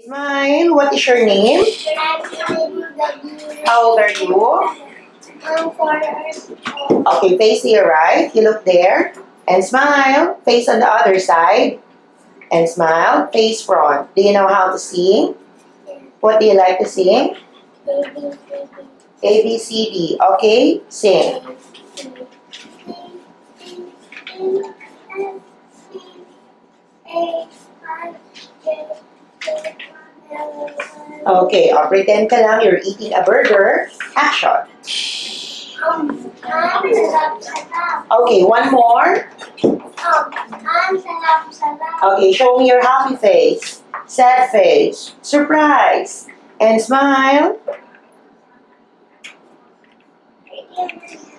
Smile. What is your name? How old are you? I'm 4 years old. Okay, face here, right? You look there. And smile. Face on the other side. And smile. Face front. Do you know how to sing? What do you like to sing? A, B, C, D. Okay, sing. Okay, pretend ka lang you're eating a burger. Action. Okay, one more. Okay, show me your happy face, sad face, surprise, and smile.